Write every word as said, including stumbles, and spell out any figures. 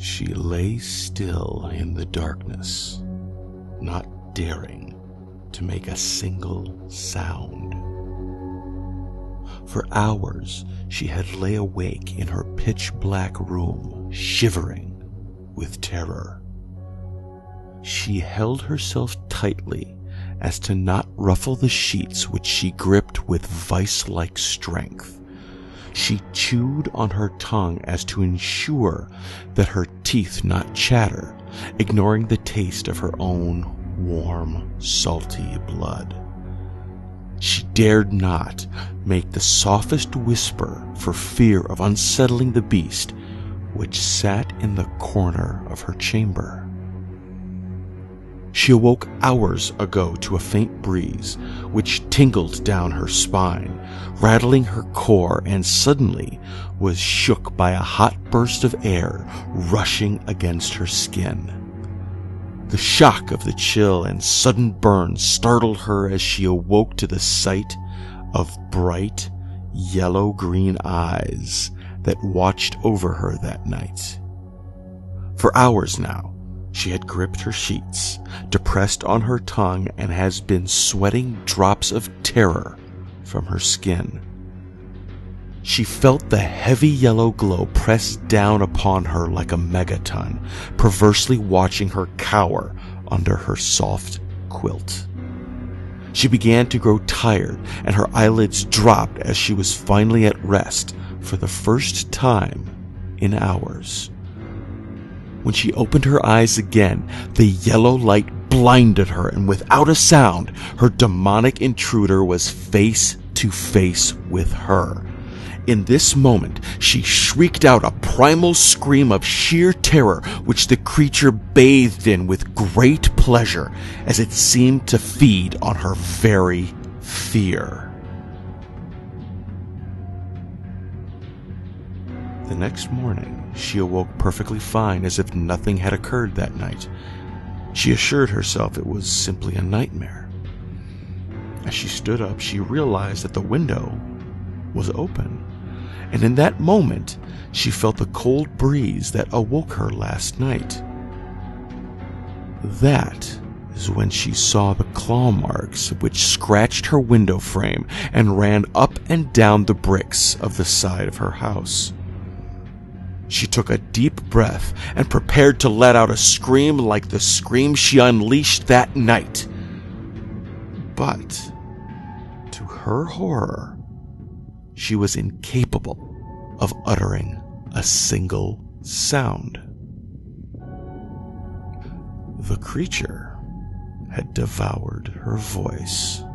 She lay still in the darkness, not daring to make a single sound. For hours she had lay awake in her pitch-black room, shivering with terror. She held herself tightly as to not ruffle the sheets which she gripped with vice-like strength. She chewed on her tongue as to ensure that her teeth not chatter, ignoring the taste of her own warm, salty blood. She dared not make the softest whisper for fear of unsettling the beast which sat in the corner of her chamber. She awoke hours ago to a faint breeze which tingled down her spine, rattling her core, and suddenly was shook by a hot burst of air rushing against her skin. The shock of the chill and sudden burn startled her as she awoke to the sight of bright, yellow-green eyes that watched over her that night. For hours now, she had gripped her sheets, depressed on her tongue, and has been sweating drops of terror from her skin. She felt the heavy yellow glow press down upon her like a megaton, perversely watching her cower under her soft quilt. She began to grow tired, and her eyelids dropped as she was finally at rest for the first time in hours. When she opened her eyes again, the yellow light blinded her, and without a sound, her demonic intruder was face to face with her. In this moment, she shrieked out a primal scream of sheer terror, which the creature bathed in with great pleasure, as it seemed to feed on her very fear. The next morning, she awoke perfectly fine, as if nothing had occurred that night. She assured herself it was simply a nightmare. As she stood up, she realized that the window was open, and in that moment, she felt the cold breeze that awoke her last night. That is when she saw the claw marks which scratched her window frame and ran up and down the bricks of the side of her house. She took a deep breath and prepared to let out a scream like the scream she unleashed that night. But, to her horror, she was incapable of uttering a single sound. The creature had devoured her voice.